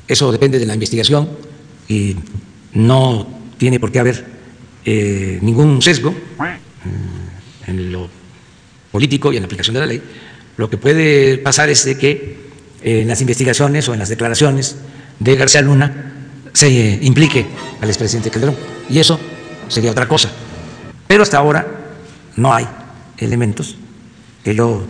Eso depende de la investigación y no tiene por qué haber ningún sesgo en lo político y en la aplicación de la ley. Lo que puede pasar es de que en las investigaciones o en las declaraciones de García Luna se implique al expresidente Calderón, y eso sería otra cosa. Pero hasta ahora no hay elementos que yo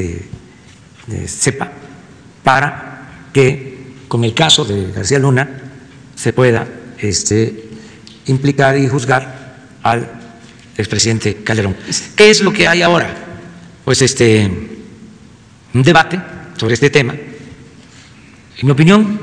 sepa para que con el caso de García Luna se pueda implicar y juzgar al expresidente Calderón. ¿Qué es lo que hay ahora? Pues un debate sobre este tema. En mi opinión,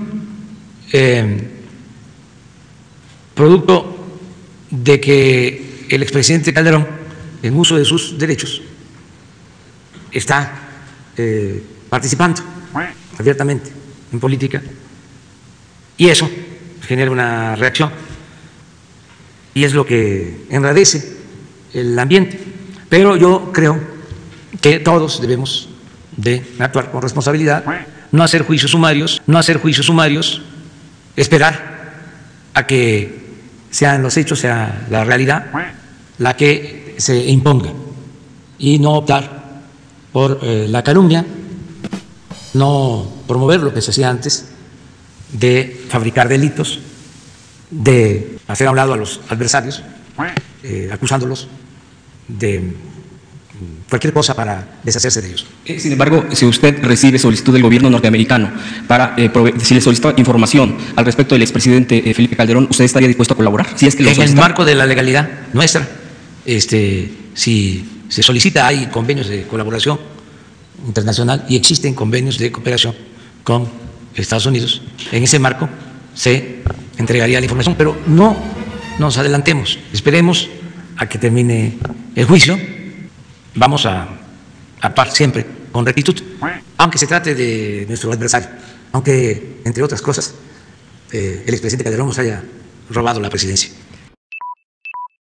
producto de que el expresidente Calderón, en uso de sus derechos, está participando abiertamente en política, y eso genera una reacción y es lo que enradece el ambiente. Pero yo creo que todos debemos de actuar con responsabilidad, no hacer juicios sumarios, esperar a que sean los hechos, sea la realidad la que se imponga, y no optar por la calumnia, no promover lo que se hacía antes de fabricar delitos, de hacer a un lado a los adversarios, acusándolos de cualquier cosa para deshacerse de ellos. Sin embargo, si usted recibe solicitud del gobierno norteamericano para, si le solicita información al respecto del expresidente Felipe Calderón, ¿usted estaría dispuesto a colaborar? Si es que lo solicita. En el marco de la legalidad nuestra, si se solicita, hay convenios de colaboración internacional y existen convenios de cooperación con Estados Unidos. En ese marco se entregaría la información, pero no nos adelantemos, esperemos a que termine el juicio. Vamos a actuar siempre con rectitud, aunque se trate de nuestro adversario, aunque, entre otras cosas, el expresidente Calderón nos haya robado la presidencia.